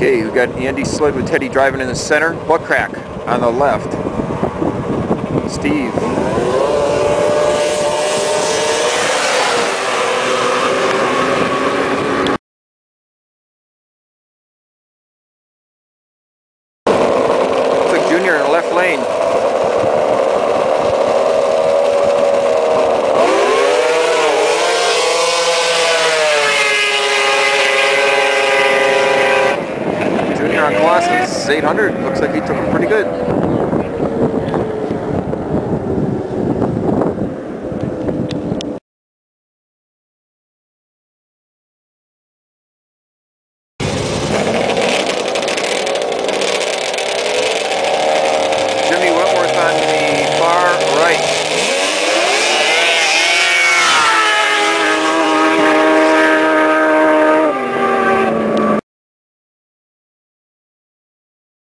Okay, we've got Andy sled with Teddy driving in the center, butt crack on the left. Steve. Looks like Junior in the left lane. Junior on Colossus, 800. Looks like he took him pretty good. Jimmy Wentworth on the far right.